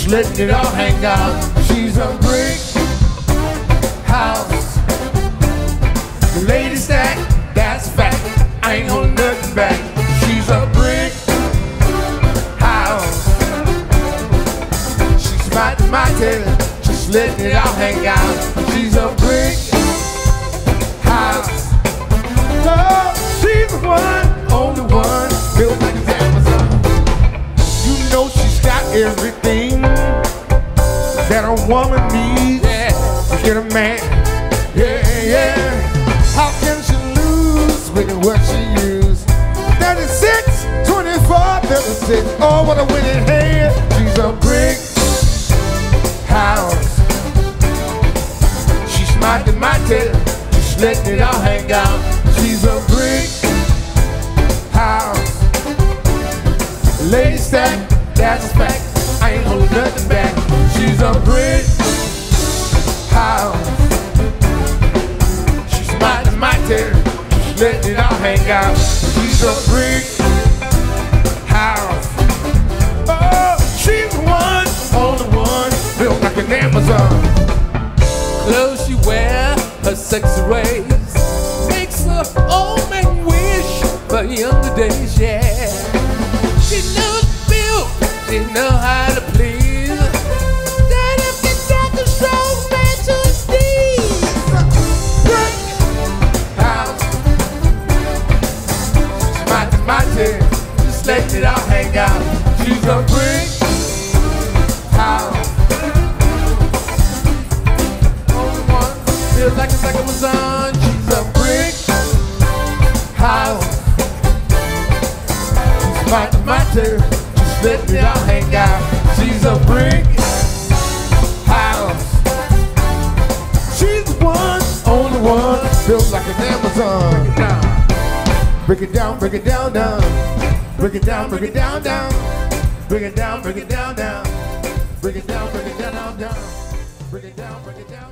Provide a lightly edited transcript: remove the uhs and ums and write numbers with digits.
just letting it all hang out. She's a brick house. The lady stack, that's fact. I ain't holding nothing back. She's a brick house. She's my tail, just letting it all hang out. She's a brick house. Oh, she's the one, only one, built like an Amazon. You know she's got everything that a woman needs, yeah, to get a man. Yeah, yeah. How can she lose with what she used? 36, 24, 36. Oh, what a winning hand. She's a brick house. She's smacking my tail, just letting it all hang out. She's a brick house. Lady stack, that's a fact. I ain't holding nothing back. She's a brick house. She's smiling my tail, just letting it all hang out. She's a brick house. Oh, she's the one, only one, built like an Amazon. Clothes she wear, her sexy ways, makes her old man wish for younger days, yeah. She knows the feel, she know how to please. That if you talk a strong man to his knees. Brick house. She's my tail, just letting it all hang out. She's a brick house. Only one, feels like it was on. She's a brick house. She's my tail, just letting it all hang out. She's a brick house. She's the one, only one, built like an Amazon. Break it down, break it down, down. Break it down, break it down, down. Break it down, break it down, down. Break it down, break it down, down. Break it down, break it down.